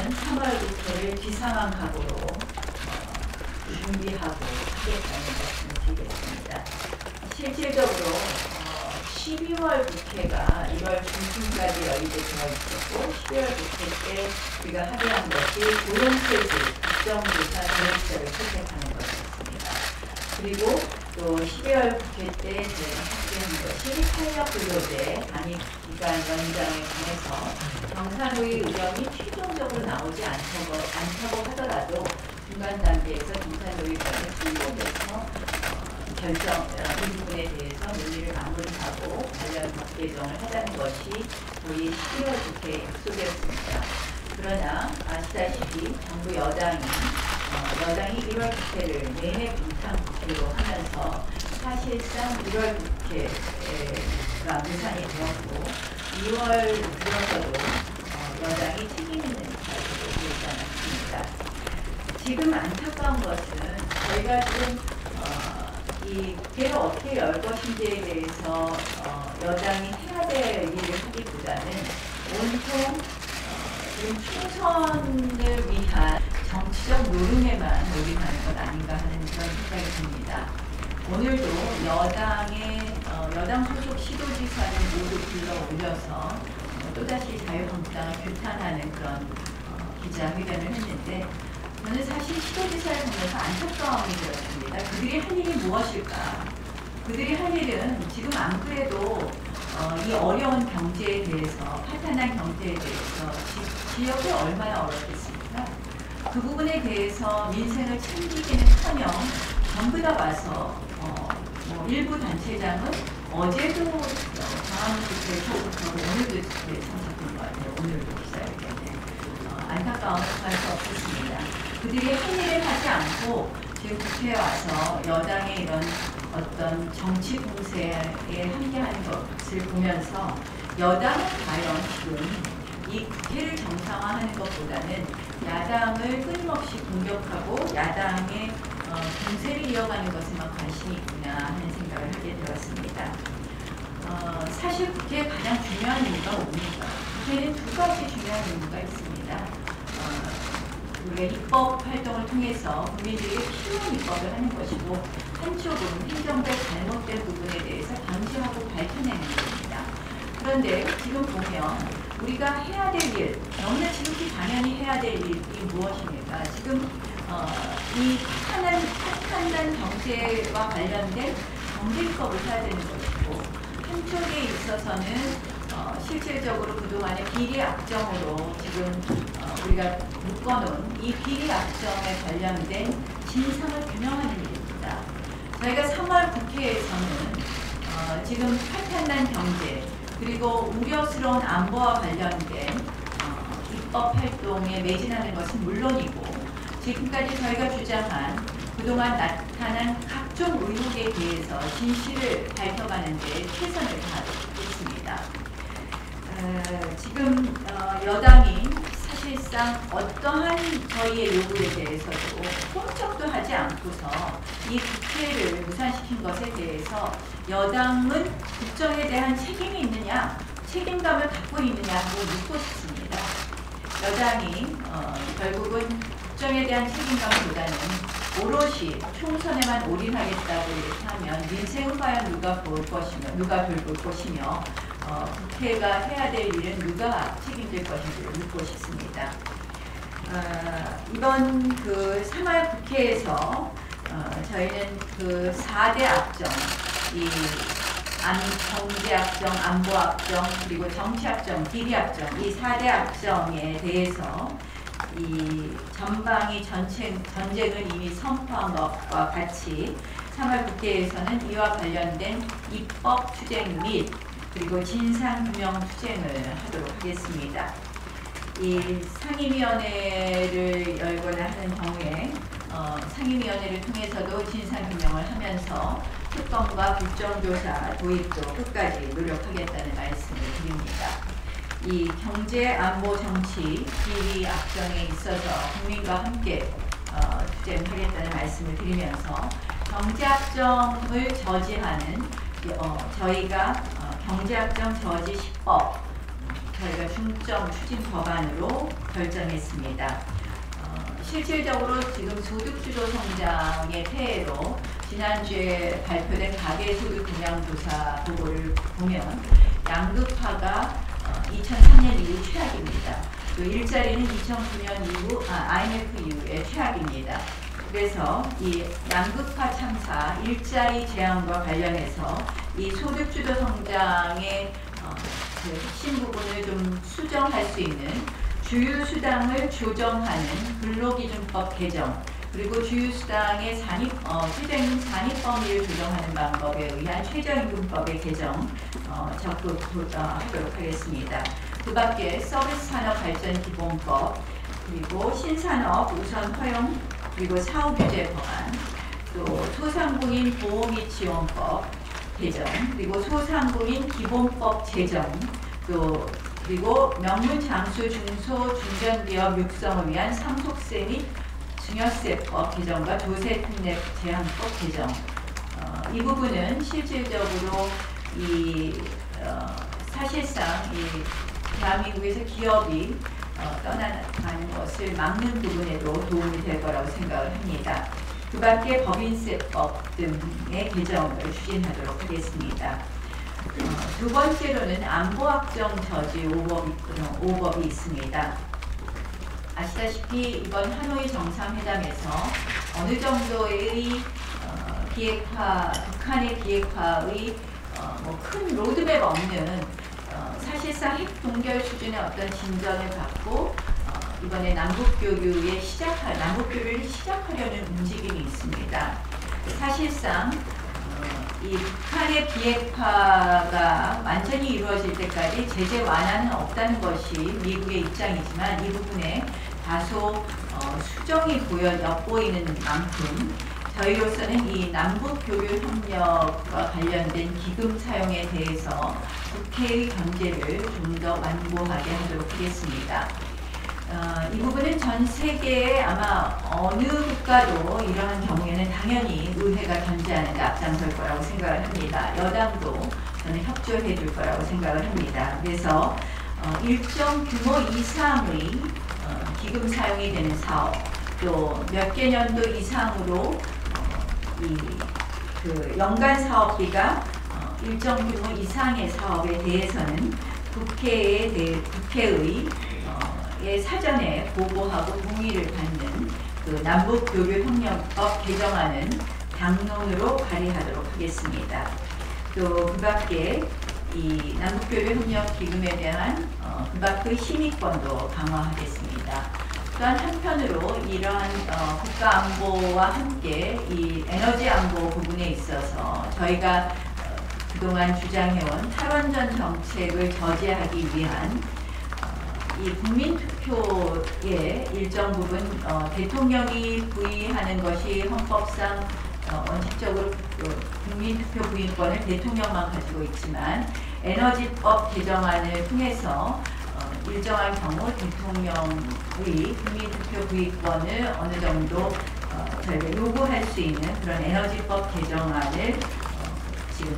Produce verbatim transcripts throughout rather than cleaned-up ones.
저희는 삼월 국회를 비상한 각오로 어, 준비하고 하겠다는 말씀을 드리겠습니다. 실질적으로 어, 십이월 국회가 일월 중순까지 열리게 되어 있었고 십이월 국회 때 우리가 합의한 것이 고용체질 국정조사 계획서를 채택하는 것이었습니다. 그리고 또 십이월 국회 때 저희가 합의한 것이 탄력근로제 단위기간 연장에 관해서 경사노위 의견이 최종적으로 나오지 않다고, 않다고 하더라도 중간 단계에서 경사노위 의견을 충족해서 어, 결정, 이 부분에 대해서 논의를 마무리하고 관련 법 개정을 하자는 것이 저희 십이월 국회 약속이었습니다. 그러나 아시다시피 정부 여당이 어, 여당이 일월 국회를 내내 분탕 국회로 하면서 사실상 일월 국회가 무산이 되었고 이월 들어서도 어, 여당이 책임 있는態度を보이지 않았습니다. 지금 안타까운 것은 저희가 지금 어, 이 국회를 어떻게 열 것인지에 대해서 어, 여당이 해야 될 일을 하기보다는 온통 어, 지금 총선을 위한 정치적 노름에만 올인하는 것 아닌가 하는 그런 생각이 듭니다. 오늘도 여당의 어, 여당 소속 시도지사를 모두 불러 올려서 어, 또다시 자유한국당을 규탄하는 그런 어, 기자회견을 했는데 저는 사실 시도지사를 보면서 안타까움이 들었습니다. 그들이 할 일이 무엇일까? 그들이 할 일은 지금 안 그래도 어, 이 어려운 경제에 대해서 파탄난 경제에 대해서 지, 지역이 얼마나 어렵겠습니까? 그 부분에 대해서 민생을 챙기기는커녕 전부 다 와서 어, 뭐 일부 단체장은 어제도 광화문집회에서 오늘도 집회에 참석한 것 같아요. 오늘도 기자회견에 어, 안타까움을 할 수 없었습니다. 그들이 할 일을 하지 않고 지금 국회에 와서 여당의 이런 어떤 정치 공세에 함께하는 것을 보면서 여당은 과연 지금 이 국회를 정상화하는 것보다는 야당을 끊임없이 공격하고 야당의 어, 공세를 이어가는 것에만 관심이 있구나 하는 생각을 하게 되었습니다. 어, 사실 국회의 가장 중요한 이유가 뭡니까? 국회는 두 가지 중요한 의무가 있습니다. 어, 우리가 입법 활동을 통해서 국민들에게 필요한 입법을 하는 것이고 한쪽은 행정부의 잘못된 부분에 대해서 방지하고 밝혀내는 것입니다. 그런데 지금 보면 우리가 해야 될 일, 너무나 지극히 당연히 해야 될 일이 무엇입니까? 지금 어, 이 파탄난, 파탄난 경제와 관련된 경제입법을 해야 되는 것이고 한쪽에 있어서는 어, 실질적으로 그동안의 비리 악정으로 지금 어, 우리가 묶어놓은 이 비리 악정에 관련된 진상을 규명하는 일입니다. 저희가 삼월 국회에서는 어, 지금 파탄난 경제 그리고 우려스러운 안보와 관련된 어, 입법 활동에 매진하는 것은 물론이고 지금까지 저희가 주장한 그동안 나타난 각종 의혹에 대해서 진실을 밝혀가는 데 최선을 다하겠습니다. 어, 지금 어, 여당이 사실상 어떠한 저희의 요구에 대해서도 꼼짝도 하지 않고서 이 국회를 무산시킨 것에 대해서 여당은 국정에 대한 책임이 있느냐, 책임감을 갖고 있느냐고 묻고 싶습니다. 여당이 어, 결국은 국정에 대한 책임감보다는 오롯이 총선에만 올인하겠다고 이렇게 하면 민생은 과연 누가 볼 것이며 누가 돌볼 것이며 어, 국회가 해야 될 일은 누가 책임질 것인지를 묻고 싶습니다. 어, 이번 그 삼월 국회에서 어, 저희는 그 사 대 악정, 이 안, 경제악정, 안보악정, 그리고 정치악정, 비리악정, 이 사 대 악정에 대해서 이 전방위 전쟁, 전쟁을 이미 선포한 것과 같이 삼월 국회에서는 이와 관련된 입법 투쟁 및 그리고 진상규명 투쟁을 하도록 하겠습니다. 이 상임위원회를 열거나 하는 경우에 어, 상임위원회를 통해서도 진상규명을 하면서 특검과 국정조사 도입도 끝까지 노력하겠다는 말씀을 드립니다. 이 경제, 안보, 정치, 비리, 악정에 있어서 국민과 함께 어, 투쟁하겠다는 말씀을 드리면서 경제악정을 저지하는 어, 저희가 어, 경제악정 저지 십 법 저희가 중점 추진 법안으로 결정했습니다. 어, 실질적으로 지금 소득주도 성장의 폐해로 지난주에 발표된 가계소득 동향조사 보고를 보면 양극화가 어, 이천삼 년 이후 최악입니다. 또 일자리는 이천구 년 이후 아, 아이엠에프 이후에 최악입니다. 그래서 이 양극화 참사, 일자리 제한과 관련해서 이 소득주도 성장의 어, 그 핵심 부분을 좀 수정할 수 있는 주유수당을 조정하는 근로기준법 개정, 그리고 주유수당의 산입, 어, 최저임금 산입 범위를 조정하는 방법에 의한 최저임금법의 개정 어, 적극하도록 하겠습니다. 그 밖에 서비스산업발전기본법, 그리고 신산업 우선 허용, 그리고 사후규제 법안, 또 소상공인 보호 및 지원법 개정, 그리고 소상공인 기본법 제정, 또 그리고 명문장수 중소 중견기업 육성을 위한 상속세 및 증여세법 개정과 조세특례 제한법 개정. 어, 이 부분은 실질적으로 이 어, 사실상 이 대한민국에서 기업이 어, 떠나가는 것을 막는 부분에도 도움이 될 거라고 생각을 합니다. 그 밖에 법인세법 등의 개정을 추진하도록 하겠습니다. 어, 두 번째로는 안보확정 저지 오법이, 오 법이 있습니다. 아시다시피 이번 하노이 정상회담에서 어느 정도의 어, 비핵화, 북한의 비핵화의 어, 뭐 큰 로드맵 없는 어, 사실상 핵 동결 수준의 어떤 진전을 갖고 어, 이번에 남북교류에 시작할 남북교류를 시작하려는 움직임이 있습니다. 사실상 어, 이 북한의 비핵화가 완전히 이루어질 때까지 제재 완화는 없다는 것이 미국의 입장이지만 이 부분에 다소 어, 수정이 보여 엿보이는 만큼 저희로서는 이 남북교류협력과 관련된 기금 사용에 대해서 국회의 견제를 좀 더 완고하게 하도록 하겠습니다. 어, 이 부분은 전 세계에 아마 어느 국가도 이러한 경우에는 당연히 의회가 견제하는 데 앞장설 거라고 생각을 합니다. 여당도 저는 협조해 줄 거라고 생각을 합니다. 그래서 어, 일정 규모 이상의 어, 기금 사용이 되는 사업, 또 몇 개 년도 이상으로 이 그 연간 사업비가 어, 일정 규모 이상의 사업에 대해서는 국회에 대해 국회의 어, 의 사전에 보고하고 동의를 받는 그 남북교류협력법 개정안은 당론으로 발의하도록 하겠습니다. 또 그밖에 이 남북교류협력기금에 대한 어, 그밖의 심의권도 강화하겠습니다. 또한 한편으로 이러한 어, 국가안보와 함께 이 에너지 안보 부분에 있어서 저희가 어, 그동안 주장해온 탈원전 정책을 저지하기 위한 어, 이 국민투표의 일정 부분 어, 대통령이 부의하는 것이 헌법상 어, 원칙적으로 어, 국민투표 부인권을 대통령만 가지고 있지만 에너지법 개정안을 통해서 일정한 경우 대통령의 국민투표 부의권을 어느 정도 어, 저희가 요구할 수 있는 그런 에너지법 개정안을 어, 지금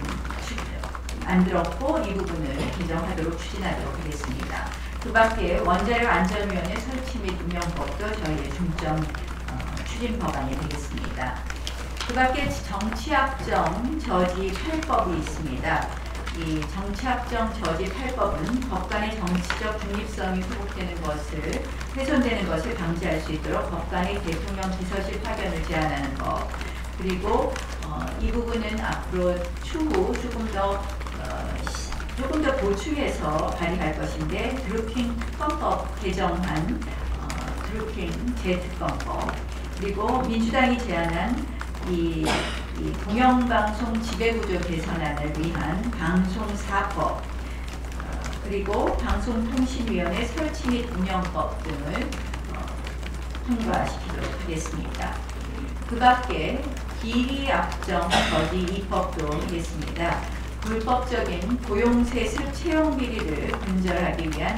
만들었고 이 부분을 개정하도록 추진하도록 하겠습니다. 그 밖에 원자력 안전위원회 설치 및 운영법도 저희의 중점 어, 추진 법안이 되겠습니다. 그 밖에 정치합정 저지 팔 법이 있습니다. 이 정치합정 저지 팔 법은 법 간의 정치적 중립성이 회복되는 것을 훼손되는 것을 방지할 수 있도록 법 간의 대통령 비서실 파견을 제한하는 것, 그리고 어, 이 부분은 앞으로 추후 조금 더 어, 조금 더 보충해서 발의할 것인데 드루킹 특검법 개정한 어, 드루킹 재특검법, 그리고 민주당이 제안한 이 이 공영방송 지배구조 개선안을 위한 방송사법, 어, 그리고 방송통신위원회 설치 및 운영법 등을 어, 통과시키도록 하겠습니다. 그 밖에 비리압정 저지 이 법도 하겠습니다. 불법적인 고용세습 채용비리를 근절하기 위한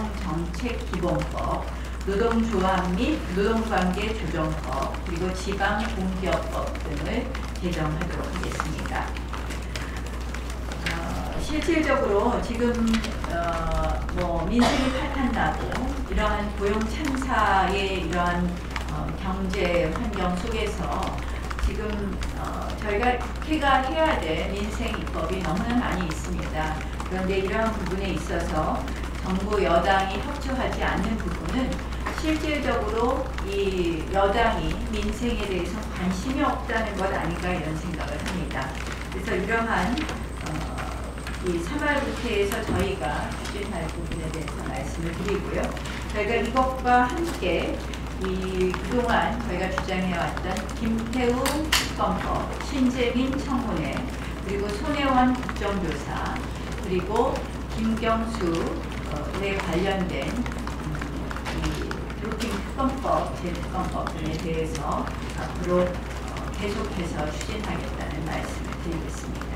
고용정책기본법, 노동조합 및 노동관계 조정법, 그리고 지방공기업법 등을 개정하도록 하겠습니다. 어, 실질적으로 지금 어, 뭐 민생이 파탄나고 이러한 고용 참사의 이러한 어, 경제 환경 속에서 지금 어, 저희가 국회가 해야 될 민생 입법이 너무나 많이 있습니다. 그런데 이러한 부분에 있어서 정부 여당이 협조하지 않는 부분은 실질적으로 이 여당이 민생에 대해서 관심이 없다는 것 아닌가 이런 생각을 합니다. 그래서 이러한 어, 이 삼월 국회에서 저희가 추진할 부분에 대해서 말씀을 드리고요. 저희가 이것과 함께 이 그동안 저희가 주장해왔던 김태우 특검법, 신재민 청문회, 그리고 손혜원 국정조사, 그리고 김경수에 관련된 이 드루킹 특검법, 재특검법 등에 대해서 앞으로 계속해서 추진하겠다는 말씀을 드리겠습니다.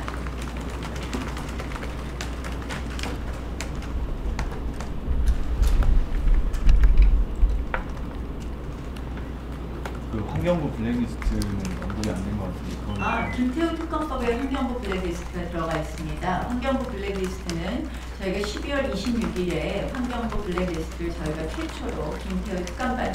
그 환경부 블랙리스트는 언급이 안 된 것 같은데 그건... 아, 김태우 특검법에 환경부 블랙리스트가 들어가 있습니다. 환경부 블랙리스트는 저희가 십이월 이십육일에 환경부 블랙리스트를 저희가 최초로 김태우 특감반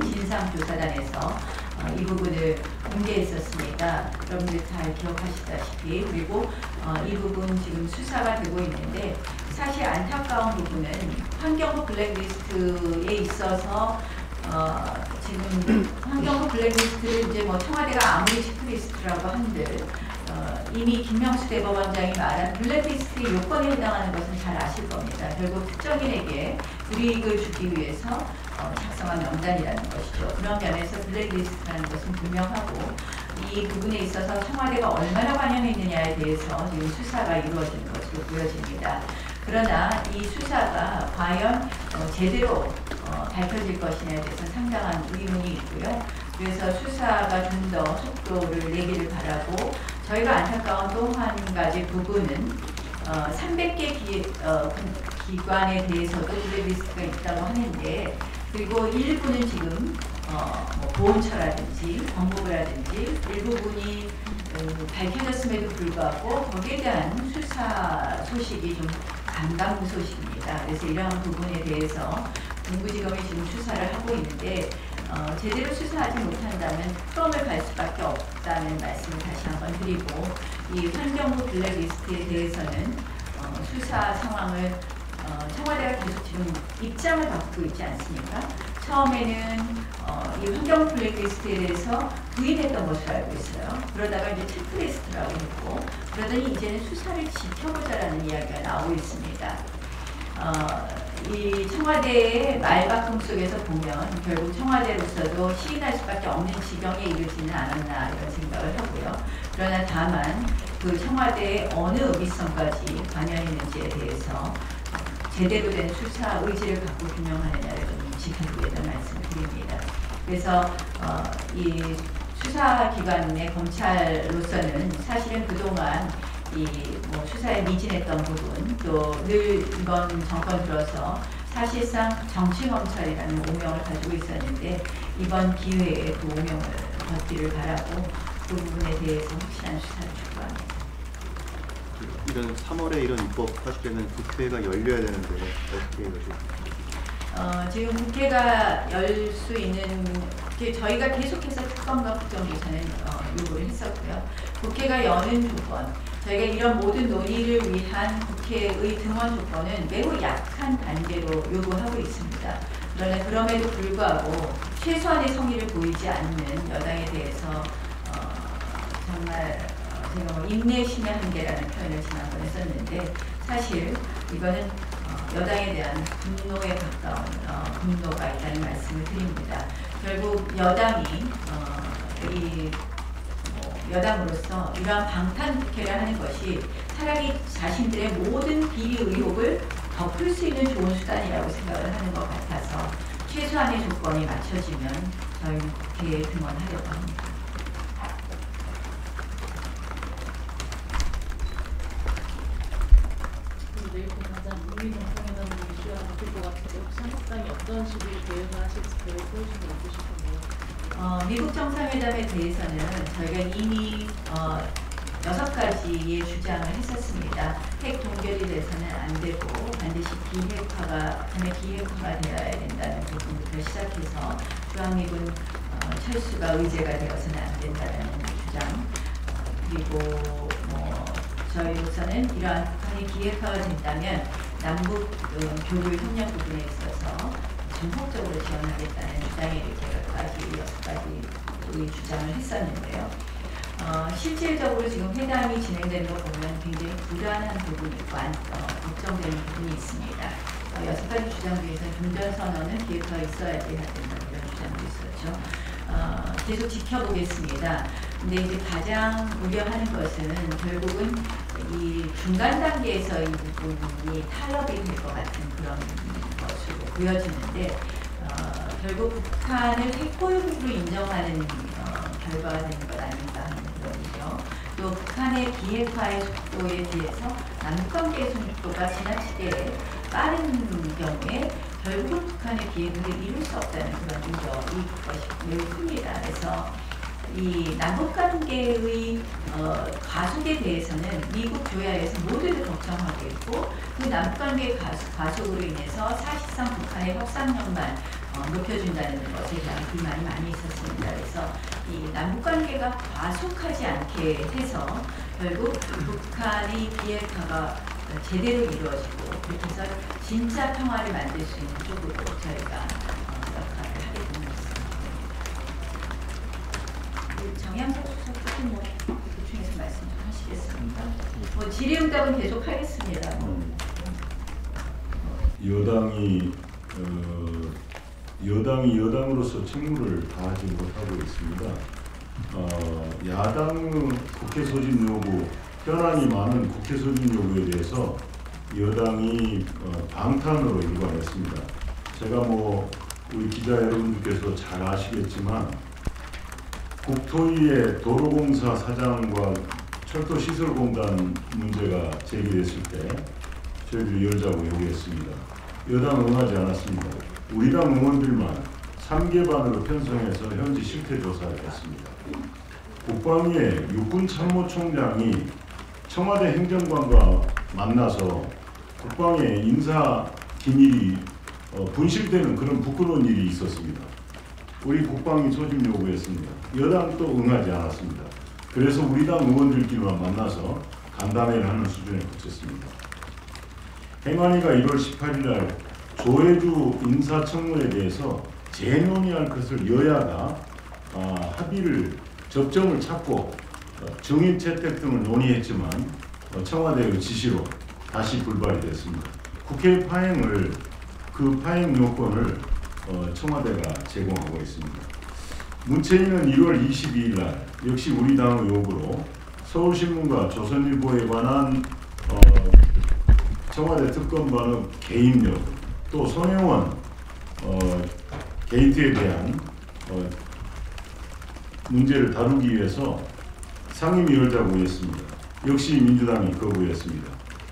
진상조사단에서 어, 이 부분을 공개했었습니다. 여러분들 잘 기억하시다시피. 그리고 어, 이 부분 지금 수사가 되고 있는데 사실 안타까운 부분은 환경부 블랙리스트에 있어서 어, 지금 환경부 블랙리스트를 이제 뭐 청와대가 아무리 체크리스트라고 한들 어, 이미 김명수 대법원장이 말한 블랙리스트의 요건에 해당하는 것은 잘 아실 겁니다. 결국 특정인에게 불이익을 주기 위해서 어, 작성한 명단이라는 것이죠. 그런 면에서 블랙리스트라는 것은 분명하고 이 부분에 있어서 청와대가 얼마나 관여했느냐에 대해서 지금 수사가 이루어지는 것으로 보여집니다. 그러나 이 수사가 과연 어, 제대로 어, 밝혀질 것이냐에 대해서 상당한 의문이 있고요. 그래서 수사가 좀 더 속도를 내기를 바라고 저희가 안타까운 또 한 가지 부분은 어, 삼백 개 기, 어, 기관에 대해서도 블랙리스트가 있다고 하는데 그리고 일부는 지금 어, 뭐 보훈처라든지 법무부라든지 일부분이 어, 밝혀졌음에도 불구하고 거기에 대한 수사 소식이 좀 감감무소식입니다. 그래서 이러한 부분에 대해서 동부지검이 지금 수사를 하고 있는데 어, 제대로 수사하지 못한다면 특검을 갈 수밖에 없다는 말씀을 다시 한번 드리고 이 환경부 블랙리스트에 대해서는 어, 수사 상황을 어, 청와대가 계속 지금 입장을 바꾸고 있지 않습니까? 처음에는 어, 이 환경부 블랙리스트에 대해서 부인했던 것으로 알고 있어요. 그러다가 이제 체크리스트라고 했고 그러더니 이제는 수사를 지켜보자라는 이야기가 나오고 있습니다. 어, 이 청와대의 말바꿈 속에서 보면 결국 청와대로서도 시인할 수밖에 없는 지경에 이르지는 않았나 이런 생각을 하고요. 그러나 다만 그 청와대의 어느 의미성까지 관여했는지에 대해서 제대로 된 수사 의지를 갖고 규명하느냐를 좀 지켜보겠다는 말씀을 드립니다. 그래서 어, 이 수사기관의 검찰로서는 사실은 그동안 이 뭐 수사에 미진했던 부분 또 늘 이번 정권 들어서 사실상 정치검찰이라는 오명을 가지고 있었는데 이번 기회에 그 오명을 벗기를 바라고 그 부분에 대해서 확실한 수사를 촉구합니다. 이런 삼월에 이런 입법하실 때는 국회가 열려야 되는데 어떻게 이러죠? 어, 지금 국회가 열 수 있는 저희가 계속해서 특검과 국정조사는 어, 요구를 했었고요. 국회가 여는 조건, 저희가 이런 모든 논의를 위한 국회의 등원 조건은 매우 약한 단계로 요구하고 있습니다. 그러나 그럼에도 불구하고 최소한의 성의를 보이지 않는 여당에 대해서 어, 정말 어, 제가 뭐 인내심의 한계라는 표현을 지난번에 썼는데 사실 이거는 어, 여당에 대한 분노에 가까운 어, 분노가 있다는 말씀을 드립니다. 결국 여당이 어, 이 여당으로서 이러한 방탄 국회를 하는 것이 차라리 자신들의 모든 비리 의혹을 덮을 수 있는 좋은 수단이라고 생각을 하는 것 같아서 최소한의 조건이 맞춰지면 저희는 국회에 등원하려고 합니다. 내일 가장 우리 정상회담 이슈가 바뀔 것 같은데 혹시 한국당이 어떤 식으로 대응을 하실지 계획 세우시고 있으실 건가요? 어, 미국 정상회담에 대해서는 저희가 이미 어, 여섯 가지의 주장을 했었습니다. 핵 동결이 돼서는 안 되고 반드시 비핵화가, 북한의 비핵화가 되어야 된다는 부분부터 시작해서 주한미군 어, 철수가 의제가 되어서는 안 된다는 주장, 어, 그리고 뭐 저희로서는 이러한 북한이 비핵화가 된다면 남북 어, 교류 협력 부분에 있어서 전폭적으로 지원하겠다는 주장에 이렇게 여러 가지, 여섯 가지 우리 주장을 했었는데요. 어, 실질적으로 지금 회담이 진행되는 거 보면 굉장히 불안한 부분이 있고 안, 어, 걱정되는 부분이 있습니다. 어, 여섯 가지 주장 중에서 종전선언은 비핵화가 있어야 돼야 된다 이런 주장도 있었죠. 어, 계속 지켜보겠습니다. 근데 이제 가장 우려하는 것은 결국은 이 중간 단계에서 이 부분이 타협이 될 것 같은 그런 것으로 보여지는데 어, 결국 북한을 핵보유국으로 인정하는 어, 결과가 되는 것 아닌가 하는 그런이죠. 또 북한의 비핵화의 속도에 비해서 남북관계의 속도가 지나치게 빠른 경우에 결국은 북한의 비핵화를 이룰 수 없다는 그런 우려이 매우 큽니다. 그래서 이 남북관계의 어, 가속에 대해서는 미국 조야에서 모두들 걱정하고 있고 그 남북관계 가속, 가속으로 인해서 사실상 북한의 협상력만 어, 높여준다는 것에 대한 불만이 많이 있었습니다. 그래서 이 남북관계가 과속하지 않게 해서 결국 북한의 비핵화가 제대로 이루어지고 그렇게 해서 진짜 평화를 만들 수 있는 쪽으로 저희가 어, 역할을 하게 됩니다. 정양석 수석께서 뭐 보충해서 말씀 좀 하시겠습니까? 뭐 질의응답은 계속 하겠습니다. 음. 여당이 어, 여당이 여당으로서 책무를 다하지 못하고 있습니다. 어, 야당의 국회 소집 요구, 현안이 많은 국회 소집 요구에 대해서 여당이 어, 방탄으로 일관했습니다. 제가 뭐 우리 기자 여러분들께서 잘 아시겠지만 국토위의 도로공사 사장과 철도시설공단 문제가 제기됐을 때 저희들이 열자고 요구했습니다. 여당은 응하지 않았습니다. 우리 당 의원들만 삼 개 반으로 편성해서 현지 실태 조사를 했습니다. 국방위의 육군참모총장이 청와대 행정관과 만나서 국방의 인사 기밀이 어, 분실되는 그런 부끄러운 일이 있었습니다. 우리 국방위 소집 요구했습니다. 여당 또 응하지 않았습니다. 그래서 우리 당 의원들끼리만 만나서 간담회를 하는 수준에 그쳤습니다. 행안위가 일월 십팔일 날 조혜주 인사청문회에 대해서 재논의할 것을 여야가 아, 합의를 접점을 찾고 어, 증인 채택 등을 논의했지만 어, 청와대의 지시로 다시 불발이 됐습니다. 국회 파행을 그 파행 요건을 어, 청와대가 제공하고 있습니다. 문체인은 일월 이십이일 날 역시 우리 당의 요구로 서울신문과 조선일보에 관한 어, 청와대 특검반의 개입 여부, 또 손혜원 어, 게이트에 대한 어, 문제를 다루기 위해서 상임위 열자고 했습니다. 역시 민주당이 거부했습니다.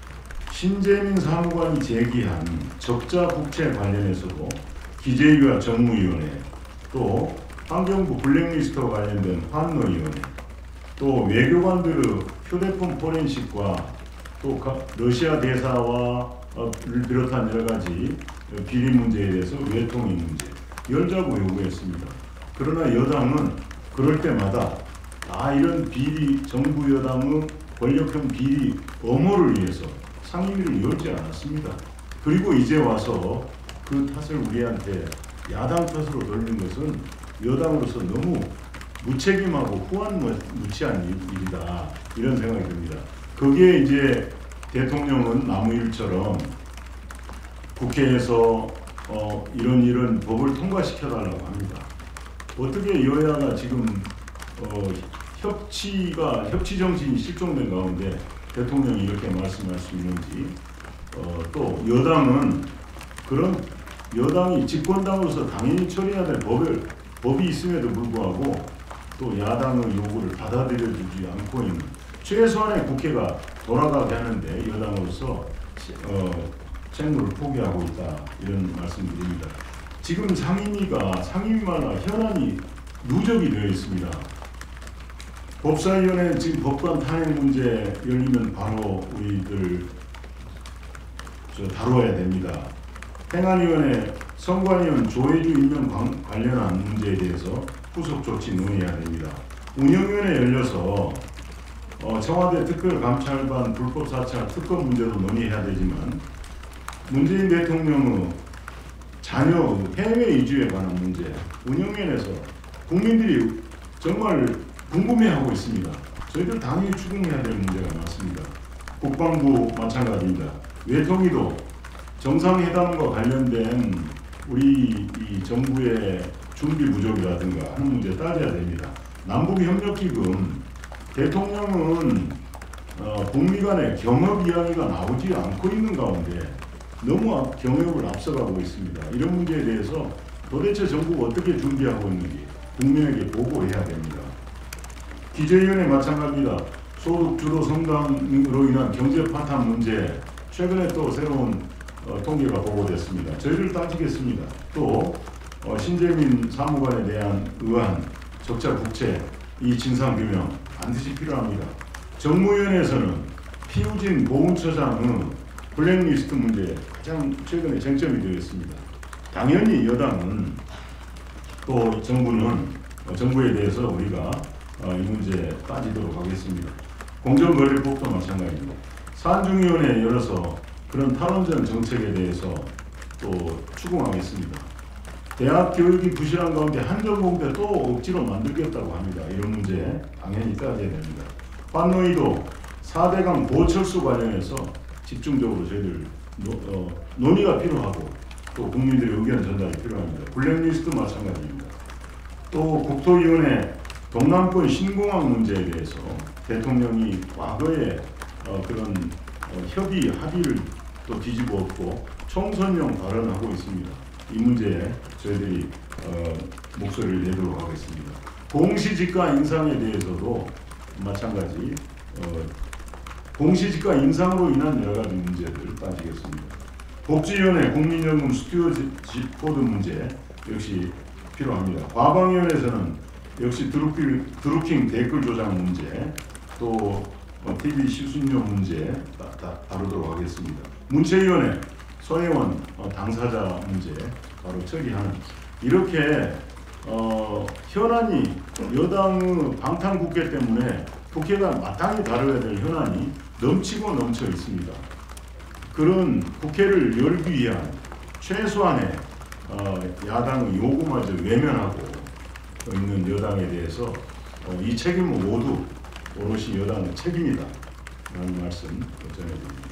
신재민 사무관이 제기한 적자 국채 관련해서도 기재위와 정무위원회, 또 환경부 블랙리스트와 관련된 환노위원회, 또 외교관들의 휴대폰 포렌식과 또 러시아 대사와를 비롯한 여러 가지 비리 문제에 대해서 외통위 문제 열자고 요구했습니다. 그러나 여당은 그럴 때마다 다 이런 비리, 정부 여당의 권력형 비리 엄호를 위해서 상임위를 열지 않았습니다. 그리고 이제 와서 그 탓을 우리한테 야당 탓으로 돌리는 것은 여당으로서 너무 무책임하고 후한무치한 일이다 이런 생각이 듭니다. 거기에 이제 대통령은 나무일처럼 국회에서 어, 이런 이런 법을 통과시켜달라고 합니다. 어떻게 여야가 지금 어, 협치가 협치 정신이 실종된 가운데 대통령이 이렇게 말씀할 수 있는지, 어, 또 여당은 그런 여당이 집권당으로서 당연히 처리해야 될 법을, 법이 있음에도 불구하고 또 야당의 요구를 받아들여주지 않고 있는, 최소한의 국회가 돌아가게 하는데 여당으로서 어, 책무를 포기하고 있다 이런 말씀드립니다. 지금 상임위가 상임위마다 현안이 누적이 되어 있습니다. 법사위원회 지금 법관 탄핵 문제 열리면 바로 우리들 저 다뤄야 됩니다. 행안위원회 선관위원 조혜주 임명 관련한 문제에 대해서 후속 조치 논의해야 됩니다. 운영위원회 열려서 어, 청와대 특별감찰반 불법 사찰 특검 문제도 논의해야 되지만 문재인 대통령의 자녀 해외 이주에 관한 문제 운영위원회에서 국민들이 정말 궁금해하고 있습니다. 저희들 당연히 추궁해야 될 문제가 많습니다. 국방부 마찬가지입니다. 외통위도 정상회담과 관련된 우리 이 정부의 준비 부족이라든가 하는 문제 따져야 됩니다. 남북협력기금 대통령은 어, 북미 간의 경협 이야기가 나오지 않고 있는 가운데 너무 경협을 앞서가고 있습니다. 이런 문제에 대해서 도대체 정부가 어떻게 준비하고 있는지 국민에게 보고해야 됩니다. 기재위원회 마찬가지입니다. 소득 주도 성장으로 인한 경제 파탄 문제 최근에 또 새로운 어, 통계가 보고됐습니다. 저희를 따지겠습니다. 또 어, 신재민 사무관에 대한 의안, 적자 국채, 이 진상규명 반드시 필요합니다. 정무위원회에서는 피우진 보훈처장의 블랙리스트 문제에 가장 최근에 쟁점이 되었습니다. 당연히 여당은 또 정부는 어, 정부에 대해서 우리가 어, 이 문제에 따지도록 하겠습니다. 공정거래법도 마찬가지입니다. 산중위원회 열어서 그런 탈원전 정책에 대해서 또 추궁하겠습니다. 대학 교육이 부실한 가운데 한전공대 또 억지로 만들겠다고 합니다. 이런 문제 당연히 따져야 됩니다. 환노위도 사대강 보철수 관련해서 집중적으로 저희들 노, 어, 논의가 필요하고 또 국민들의 의견 전달이 필요합니다. 블랙리스트 마찬가지입니다. 또 국토위원회 동남권 신공항 문제에 대해서 대통령이 과거에 어, 그런 어, 협의 합의를 또 뒤집어 엎고 총선용 발언하고 있습니다. 이 문제에 저희들이 어, 목소리를 내도록 하겠습니다. 공시지가 인상에 대해서도 마찬가지 어, 공시지가 인상으로 인한 여러 가지 문제들을 따지겠습니다. 복지위원회 국민연금 스튜어드십 코드 문제 역시 필요합니다. 과방위원회에서는 역시 드루킹, 드루킹 댓글 조작 문제 또 어, 티비 시순료 문제 다, 다, 다루도록 하겠습니다. 문체위원회 서해원 어, 당사자 문제 바로 처리하는 이렇게 어, 현안이 여당의 방탄국회 때문에 국회가 마땅히 다뤄야 될 현안이 넘치고 넘쳐 있습니다. 그런 국회를 열기 위한 최소한의 어, 야당의 요구마저 외면하고 있는 여당에 대해서 어, 이 책임은 모두 오롯이 여당의 책임이다 라는 말씀 전해드립니다.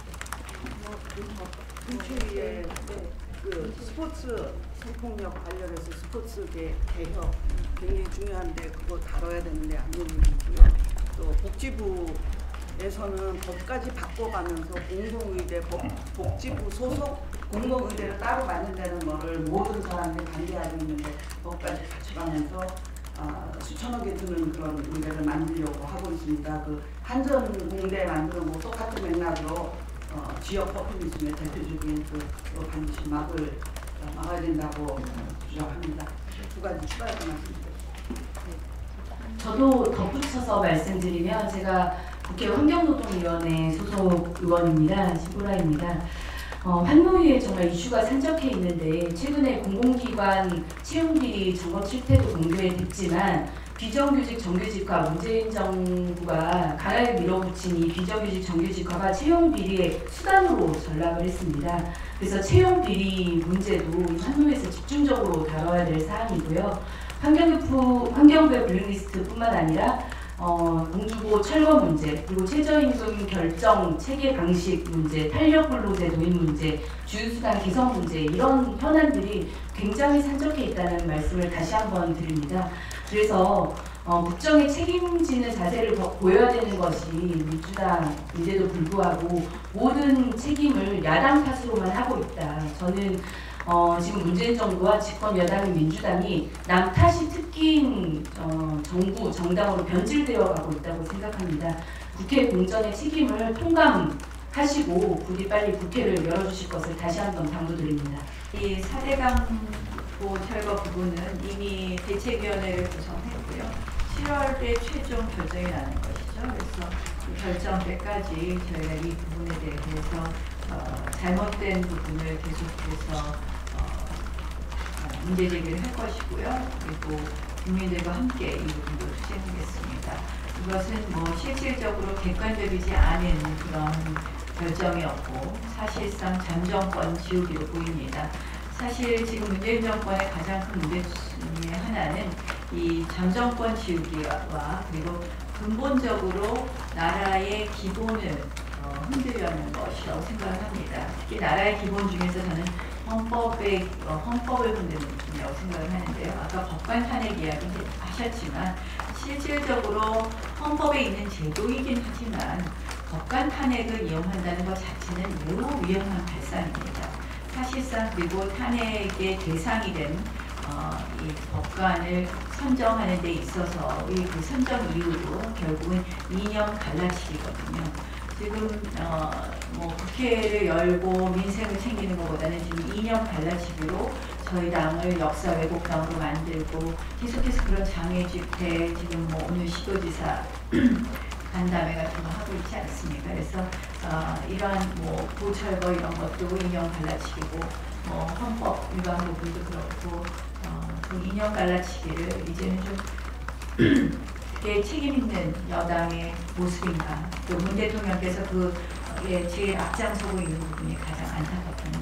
문체위에 그 스포츠 성폭력 관련해서 스포츠 개, 개혁 굉장히 중요한데 그거 다뤄야 되는데 안 되는 부분이고요. 또 복지부에서는 법까지 바꿔가면서 공공의대 법, 복지부 소속 공공의대를 따로 만든다는 거를 모든 사람들이 반대하고 있는데 법까지 갖춰가면서 어, 수천억에 드는 그런 의대를 만들려고 하고 있습니다. 그 한전공대 만드는 거 똑같은 맥락으로 어, 지역 포퓰리즘의 대표적인 그, 그 반드시 막을 어, 막아야 된다고 주장합니다. 두 가지 추가해서 말씀드립니다. 저도 덧붙여서 말씀드리면 제가 국회 환경노동위원회 소속 의원입니다. 시보라입니다. 어, 환노위에 정말 이슈가 산적해 있는데 최근에 공공기관 채용비리 점검 실태도 공개됐지만 비정규직 정규직화 문재인 정부가 강하게 밀어붙인 이 비정규직 정규직화가 채용비리의 수단으로 전락을 했습니다. 그래서 채용비리 문제도 환노위에서 집중적으로 다뤄야 될 사안이고요. 환경부, 환경부의 블랙리스트뿐만 아니라 어, 공주보 철거 문제, 그리고 최저임금 결정 체계 방식 문제, 탄력근로제 도입 문제, 주휴수당 개선 문제 이런 현안들이 굉장히 산적해 있다는 말씀을 다시 한번 드립니다. 그래서 어, 국정에 책임지는 자세를 보여야 되는 것이 민주당인데도 불구하고 모든 책임을 야당 탓으로만 하고 있다. 저는 어, 지금 문재인 정부와 집권 여당인 민주당이 남 탓이 특기인 어, 정부, 정당으로 변질되어 가고 있다고 생각합니다. 국회 공정의 책임을 통감하시고 부디 빨리 국회를 열어주실 것을 다시 한번 당부드립니다. 이 사대강 보 철거 부분은 이미 대책위원회를 구성했고요. 칠월에 최종 결정이 나는 것이죠. 그래서 그 결정 때까지 저희가 이 부분에 대해서 어, 잘못된 부분을 계속해서 어, 문제 제기를 할 것이고요. 그리고 국민들과 함께 이 부분도 투쟁하겠습니다. 이것은 뭐 실질적으로 객관적이지 않은 그런 결정이었고 사실상 전 정권 지우기로 보입니다. 사실 지금 문재인 정권의 가장 큰 문제 중에 하나는 이 전 정권 지우기와 그리고 근본적으로 나라의 기본을 어, 흔들려는 것이라고 생각을 합니다. 특히 나라의 기본 중에서 저는 헌법의, 어, 헌법을 흔드는 부분이라고 생각을 하는데요. 아까 법관 탄핵 이야기 하셨지만 실질적으로 헌법에 있는 제도이긴 하지만 법관 탄핵을 이용한다는 것 자체는 매우 위험한 발상입니다. 사실상 그리고 탄핵의 대상이 된 어, 이 법관을 선정하는 데 있어서 이 그 선정 이유도 결국은 이념 갈라치기거든요. 지금 어, 뭐 국회를 열고 민생을 챙기는 것보다는 지금 이념 갈라치기로 저희 당을 역사 왜곡당으로 만들고 계속해서 그런 장애 집회 지금 뭐 오늘 시도지사 간담회 같은 거 하고 있지 않습니까? 그래서 어, 이러한 뭐 보철거 이런 것도 이념 갈라치기고 뭐 헌법 위반 부분도 그렇고 어, 그 이념 갈라치기를 이제는 좀 그게 책임 있는 여당의 모습인가? 또 문 대통령께서 그에 제일 앞장서고 있는 부분이 가장 안타깝다는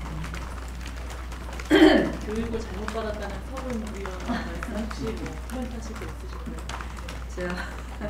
말씀입니다. 교육을 잘못받았다는 서른 의원 말씀 혹시 뭐 코멘트하실 거 있으실까요?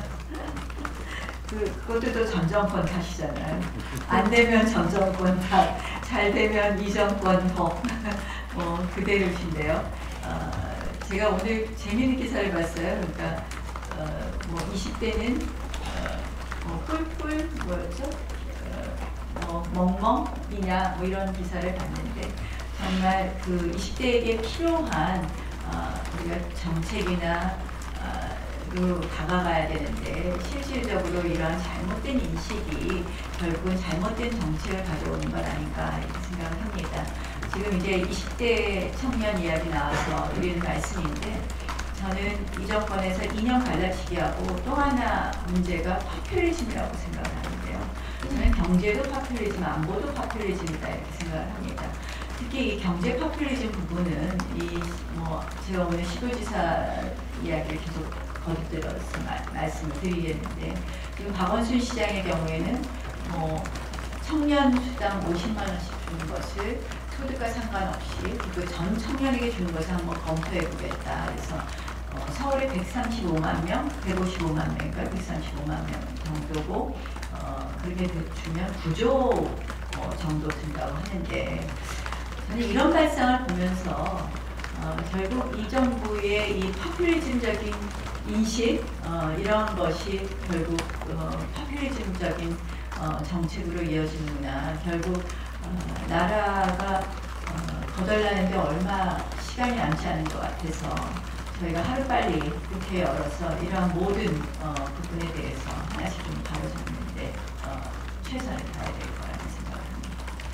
그, 그것도 또 전 정권 탓이잖아요. 안 되면 전 정권 탓, 잘 되면 이 정권 법, 뭐 그대로신데요. 어, 제가 오늘 재미있는 기사를 봤어요. 그러니까 어, 뭐 이십 대는 어, 뭐 꿀꿀 뭐였죠? 어, 뭐 멍멍이냐 뭐 이런 기사를 봤는데 정말 그 이십 대에게 필요한 어, 우리가 정책이나 로 다가가야 되는데 실질적으로 이러한 잘못된 인식이 결국은 잘못된 정책을 가져오는 것 아닌가 이렇게 생각을 합니다. 지금 이제 이십 대 청년 이야기 나와서 드리는 말씀인데 저는 이 정권에서 이념 갈라치기하고 또 하나 문제가 파퓰리즘이라고 생각을 하는데요. 저는 경제도 파퓰리즘, 안보도 파퓰리즘이다 이렇게 생각을 합니다. 특히 이 경제 파퓰리즘 부분은 이 뭐 제가 오늘 시도지사 이야기를 계속 거듭들어서 말씀을 드리겠는데 지금 박원순 시장의 경우에는 뭐 청년 수당 오십만 원씩 주는 것을 소득과 상관없이 그 전 청년에게 주는 것을 한번 검토해 보겠다. 그래서 어, 서울에 백삼십오만 명, 백오십오만 명인가 백삼십오만 명 정도고 어, 그렇게 주면 구조 어, 정도 든다고 하는데 저는 이런 발상을 보면서 어, 결국 이 정부의 이 파퓰리즘적인 인식 어, 이런 것이 결국 어, 파퓰리즘적인 어, 정책으로 이어지는구나. 결국 어, 나라가 어, 거덜나는데 얼마 시간이 남지 않은 것 같아서 저희가 하루빨리 국회 열어서 이러한 모든 어, 부분에 대해서 하나씩 좀 다뤄줬는데 어, 최선을 다해야 될 거라는 생각을 합니다.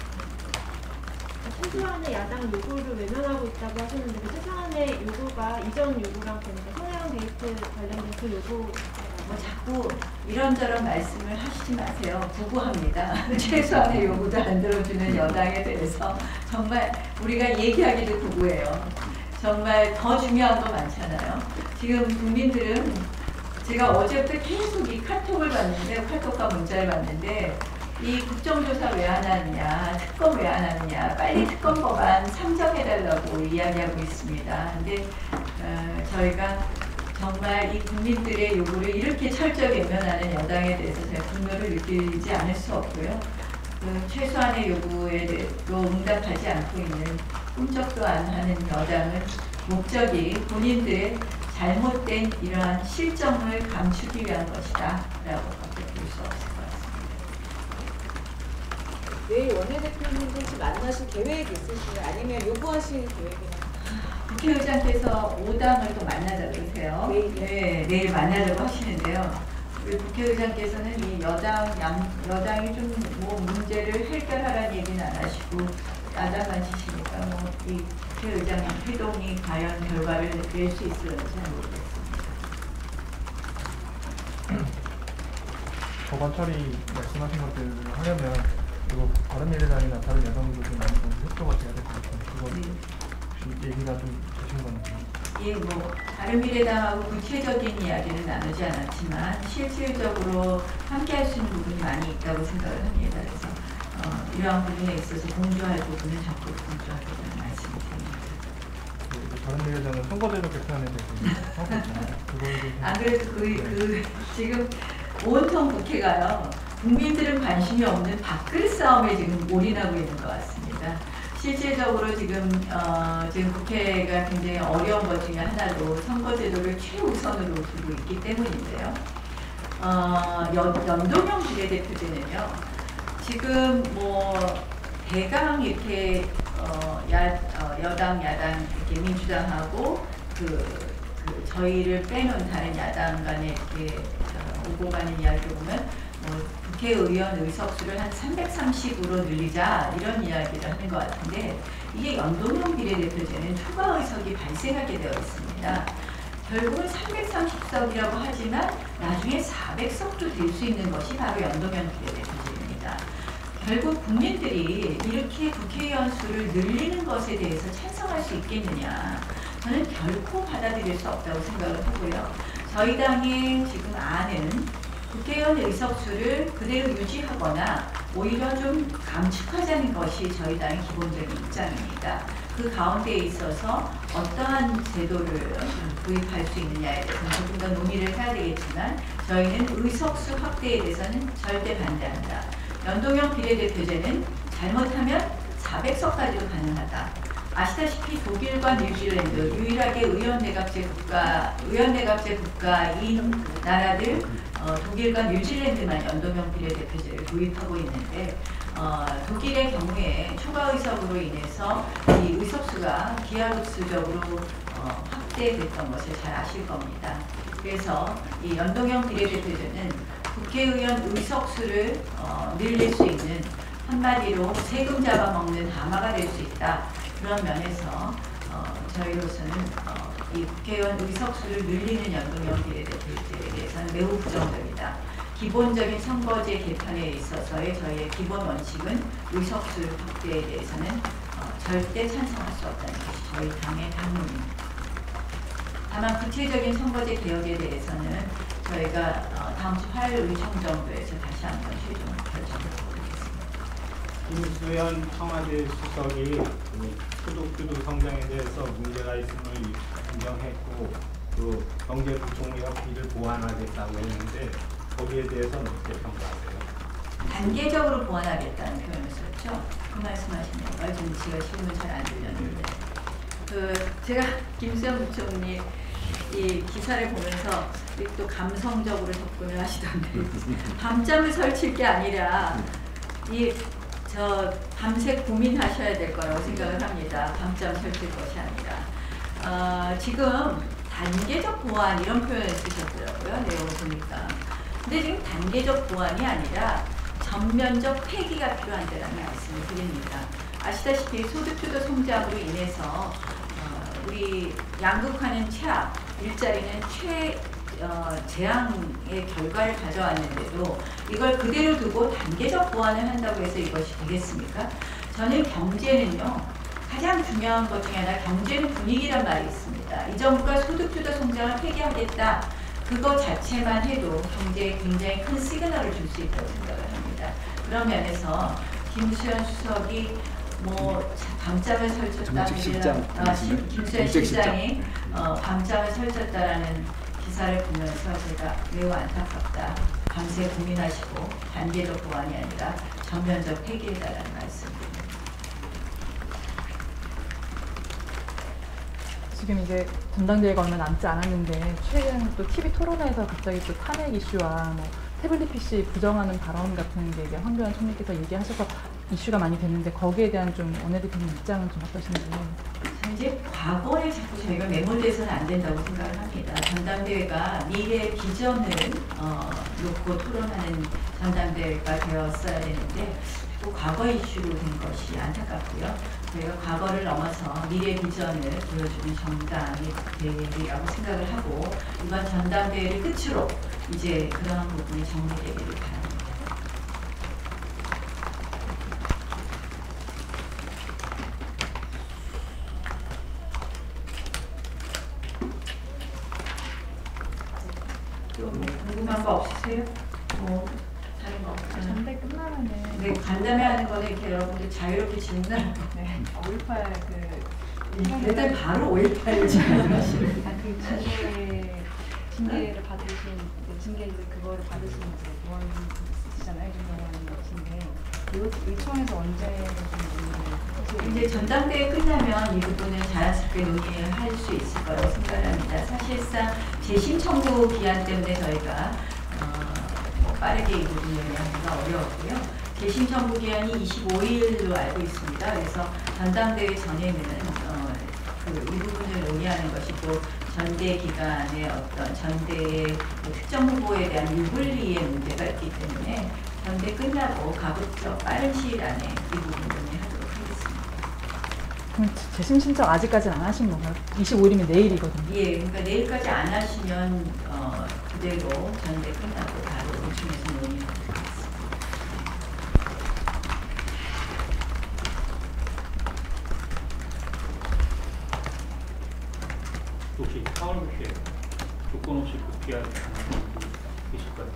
최소한의 야당 요구를 외면하고 있다고 하셨는데 그 최소한의 요구가 이전 요구랑 보니까 성향 데이트 관련된 그 요구 뭐 자꾸 이런저런 말씀을 하시지 마세요. 구구합니다. 최소한의 요구도 안 들어주는 여당에 대해서 정말 우리가 얘기하기도 구구해요. 정말 더 중요한 거 많잖아요. 지금 국민들은 제가 어제부터 계속 이 카톡을 봤는데 카톡과 문자를 봤는데 이 국정조사 왜 안 하느냐, 특검 왜 안 하느냐, 빨리 특검 법안 상정해달라고 이야기하고 있습니다. 근데 어, 저희가 정말 이 국민들의 요구를 이렇게 철저히 외면하는 여당에 대해서 제가 분노를 느끼지 않을 수 없고요. 그 최소한의 요구에도 응답하지 않고 있는 꿈쩍도 안 하는 여당은 목적이 본인들의 잘못된 이러한 실정을 감추기 위한 것이다 라고 밖에 볼 수 없을 것 같습니다. 내일 원내대표님들 혹시 만나실 계획이 있으신가요? 아니면 요구하실 계획이나? 국회의장께서 오당을 또 만나자 그러세요. 내일? 네, 내일 만나자고 하시는데요. 우리 국회의장께서는 이 여당, 양, 여당이 좀 뭐 문제를 해결하라는 얘기는 안 하시고 야당만 지시니까 뭐 이 국회의장 회동이 과연 결과를 낼 수 있을지 잘 모르겠습니다. 법안 처리 말씀하신 것들을 하려면 그리고 바른미래당이나 다른 여당들도 많이 좀 협조가 돼야 될 것 같아요. 그거 혹시 얘기가 좀 되신 건지. 예, 뭐 바른미래당하고 구체적인 이야기는 나누지 않았지만 실질적으로 함께할 수 있는 부분이 많이 있다고 생각을 합니다. 그래서 어, 이러한 부분에 있어서 공조할 부분은 적극 공조하겠다는 말씀을 드립니다. 그, 바른미래당은 선거제도 개편에 대해서 하고 있잖아요. 그걸 좀 안 그래도 그, 그 지금 온통 국회가요, 국민들은 관심이 없는 밥그릇 싸움에 지금 올인하고 있는 것 같습니다. 실질적으로 지금 어, 지금 국회가 굉장히 어려운 것 중에 하나로 선거제도를 최우선으로 두고 있기 때문인데요. 어, 연, 연동형 비례대표 때는요, 지금 뭐 대강 이렇게 어, 야, 어, 여당, 야당 이렇게 민주당하고 그, 그 저희를 빼놓은 다른 야당 간에 이렇게 어, 오고 가는 이야기를 보면 뭐 국회의원 의석수를 한 삼백삼십으로 늘리자 이런 이야기를 하는 것 같은데 이게 연동형 비례대표제는 추가 의석이 발생하게 되어 있습니다. 결국은 삼백삼십 석이라고 하지만 나중에 사백 석도 될 수 있는 것이 바로 연동형 비례대표제입니다. 결국 국민들이 이렇게 국회의원 수를 늘리는 것에 대해서 찬성할 수 있겠느냐, 저는 결코 받아들일 수 없다고 생각을 하고요. 저희 당의 지금 안은 국회의원 의석수를 그대로 유지하거나 오히려 좀 감축하자는 것이 저희 당의 기본적인 입장입니다. 그 가운데에 있어서 어떠한 제도를 도입할 수 있느냐에 대해서는 조금 더 논의를 해야 되겠지만 저희는 의석수 확대에 대해서는 절대 반대한다. 연동형 비례대표제는 잘못하면 사백 석까지도 가능하다. 아시다시피 독일과 뉴질랜드 유일하게 의원내각제 국가, 의원내각제 국가인 나라들 어, 독일과 뉴질랜드만 연동형 비례대표제를 도입하고 있는데 어, 독일의 경우에 추가 의석으로 인해서 이 의석수가 기하급수적으로 어, 확대됐던 것을 잘 아실 겁니다. 그래서 이 연동형 비례대표제는 국회의원 의석수를 어, 늘릴 수 있는, 한마디로 세금 잡아먹는 하마가 될 수 있다. 그런 면에서 어, 저희로서는 어, 이 국회의원 의석수를 늘리는 연동형 비례대표제에 대해서는 매우 부정적이다. 기본적인 선거제 개편에 있어서의 저희의 기본 원칙은 의석수 확대에 대해서는 어, 절대 찬성할 수 없다는 것이 저희 당의 당론입니다. 다만 구체적인 선거제 개혁에 대해서는 저희가 어, 다음 주 화요일 의총정부에서 다시 한번 최종 결정을 하겠습니다. 김수현 청와대 수석이 소득주도 성장에 대해서 문제가 있음을 인정했고 그 경제부총리가 비를 보완하겠다고 했는데 거기에 대해서는 어떻게 평가하세요? 단계적으로 보완하겠다는 표현을 썼죠. 그 말씀하시는 건가요? 저는 제가 질문 잘 안 들렸는데 그 제가 김수현 부총리 이 기사를 보면서 또 감성적으로 접근을 하시던데 밤잠을 설칠 게 아니라 이 저 밤새 고민하셔야 될 거라고 생각을 합니다. 밤잠 설칠 것이 아니라 어, 지금 단계적 보완 이런 표현을 쓰셨더라고요. 내용을 보니까. 근데 지금 단계적 보완이 아니라 전면적 폐기가 필요한다는 말씀을 드립니다. 아시다시피 소득주도 성장으로 인해서 어, 우리 양극화는 최악, 일자리는 최 어, 재앙의 결과를 가져왔는데도 이걸 그대로 두고 단계적 보완을 한다고 해서 이것이 되겠습니까? 저는 경제는요, 가장 중요한 것 중에 하나 경제는 분위기란 말이 있습니다. 이 정부가 소득주도 성장을 폐기하겠다. 그거 자체만 해도 경제에 굉장히 큰 시그널을 줄 수 있다고 생각을 합니다. 그런 면에서 김수현 수석이 뭐 밤잠을 설쳤다, 아, 김수현 실장이 어, 밤잠을 설쳤다라는 기사를 보면서 제가 매우 안타깝다. 밤새 고민하시고 단계적 보완이 아니라 전면적 폐기해달라는 말씀입니다. 지금 이제 전당대회가 얼마 남지 않았는데 최근 또 티비 토론회에서 갑자기 또 탄핵 이슈와 뭐 태블릿 피씨 부정하는 발언 같은 게 이제 황교안 총리께서 얘기하셔서 이슈가 많이 됐는데 거기에 대한 좀 원내대표님 입장은 좀 어떠신지? 이제 과거에 자꾸 저희가 매몰돼서는 안 된다고 생각을 합니다. 전당대회가 미래 비전을 어, 놓고 토론하는 전당대회가 되었어야 되는데 자꾸 과거 이슈로 된 것이 안타깝고요. 저희가 과거를 넘어서 미래 비전을 보여주는 전당대회라고 생각을 하고 이번 전당대회를 끝으로 이제 그러한 부분이 정리되기를 바랍니다. 또 궁금한 거 없으세요? 뭐 다른 거 없어요? 전대 끝나면은 네, 간담회하는 거는 이렇게 여러분들 자유롭게 질문하는 거. 네, 오일팔 그 일단 바로 오일팔 질문하시는 아, 그 징계 징계를 받으신 그 징계 그거를 받으신 이제 의원 있으시잖아요. 이런 징계 요 의총에서 언제 좀 이제 전당대회 끝나면 이 부분은 자연스럽게 논의할 수 있을 거라고 생각합니다. 사실상 재심 청구 기한 때문에 저희가 어, 뭐 빠르게 이 부분을 논의하기가 어려웠고요. 재심 청구 기한이 이십오일로 알고 있습니다. 그래서 전당대회 전에는 어, 그 이 부분을 논의하는 것이 또 전대 기간의 어떤 전대의 뭐 특정 후보에 대한 유불리의 문제가 있기 때문에 전대 끝나고 가급적 빠른 시일 안에 이 부분 논의하도록 하겠습니다. 그럼 재심 신청 아직까지는 안 하신 건가요? 이십오일이면 내일이거든요. 예, 그러니까 내일까지 안 하시면 어, 그대로 전대 끝나고 바로 의총에서 논의하도록 하겠습니다. 혹시 사월 국회 조건 없이 복귀할 가능성이 계실까요?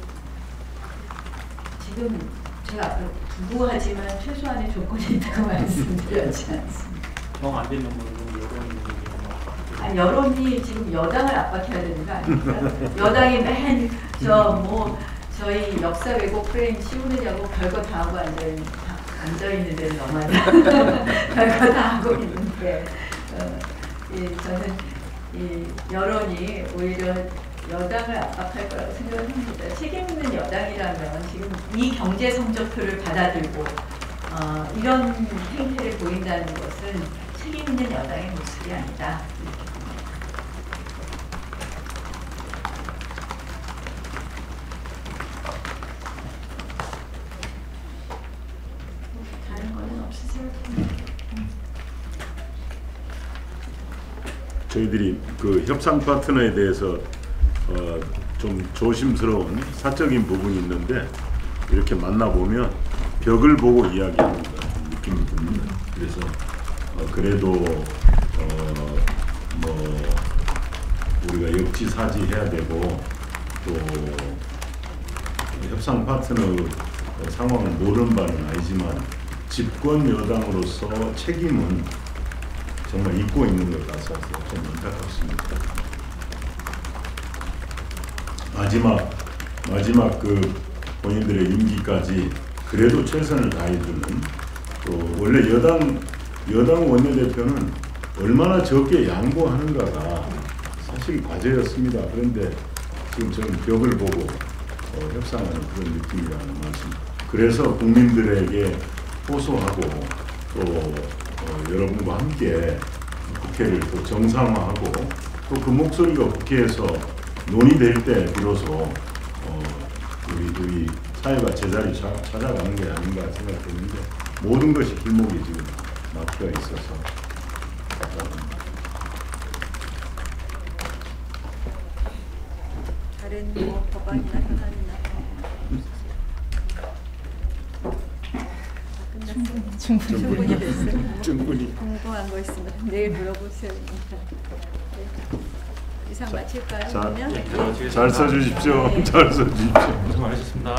지금 제가 앞으로 부부하지만 최소한의 조건이 있다고 말씀드렸지 않습니다. 정 안 되는 분은 여론이 있는 게 아, 여론이 지금 여당을 압박해야 되는 거 아닙니까? 여당이 맨 저 뭐 저희 역사 왜곡 프레임 씌우느냐고 별거 다 하고 앉아있는, 앉아있는 데는 너무하다. 별거 다 하고 있는데 어, 예, 저는 이 여론이 오히려 여당을 압박할 거라고 생각을 합니다. 책임 있는 여당이라면 지금 이 경제 성적표를 받아들고 어, 이런 행태를 보인다는 것은 책임 있는 여당의 모습이 아니다. 다른 거는 없으세요? 저희들이 그 협상 파트너에 대해서 어, 좀 조심스러운 사적인 부분이 있는데 이렇게 만나보면 벽을 보고 이야기하는 것 같은 느낌이 듭니다. 그래서 어, 그래도 어, 뭐 우리가 역지사지 해야 되고 또 협상 파트너 상황을 모르는 바는 아니지만 집권 여당으로서 책임은 정말 잊고 있는 것 같아서 좀 안타깝습니다. 마지막 마지막 그 본인들의 임기까지 그래도 최선을 다해주는 또 원래 여당 여당 원내대표는 얼마나 적게 양보하는가가 사실 과제였습니다. 그런데 지금 저는 벽을 보고 어, 협상하는 그런 느낌이라는 말씀. 그래서 국민들에게 호소하고 또 어, 여러분과 함께 국회를 또 정상화하고 또 그 목소리가 국회에서 논의될 때 비로소 어, 우리, 우리 사회가 제자리 차, 찾아가는 게 아닌가 생각했는데 모든 것이 길목이 지금 막혀 있어서 답답합니다. 다른 뭐 법안이나 현안이나 충분히 충분히 충분히 됐어요. 충분히 궁금한 거 있으면 내일 물어보세요. 네. 이상 마칠까요? 자, 그러면? 네. 잘 써주십시오. 네. 잘 써주십시오. 고생 많으셨습니다.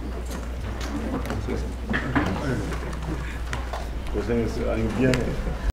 고생했어요. 아니 미안해.